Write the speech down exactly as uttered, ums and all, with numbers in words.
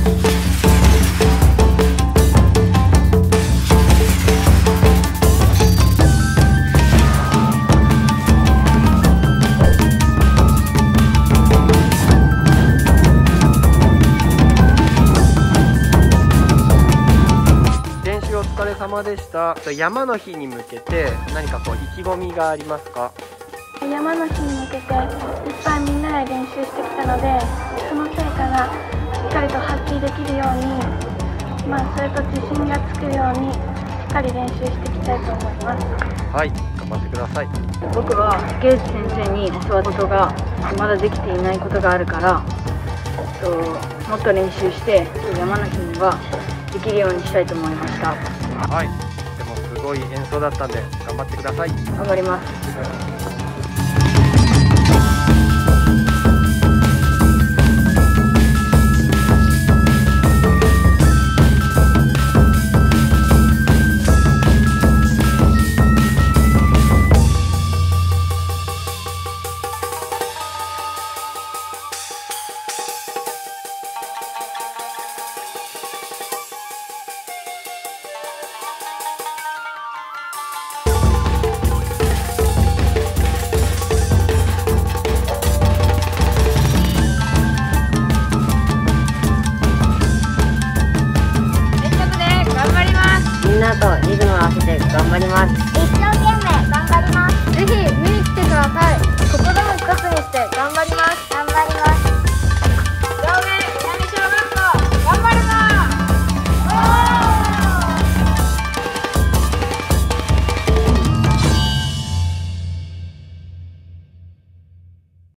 お疲れ様でした。山の日に向けて何かこう意気込みがありますか？ 山の日に向けていっぱいみんなで練習してきたので、その成果がしっかりと発揮できるように、まあ、それと自信がつくようにしっかり練習していきたいと思います。 はい、頑張ってください。 僕は竹内先生に教わったことがまだできていないことがあるから、ともっと練習して山の日にはできるようにしたいと思いました。 はい、でもすごい演奏だったんで頑張ってください。 頑張ります。みんなとリズムを合わせて頑張ります。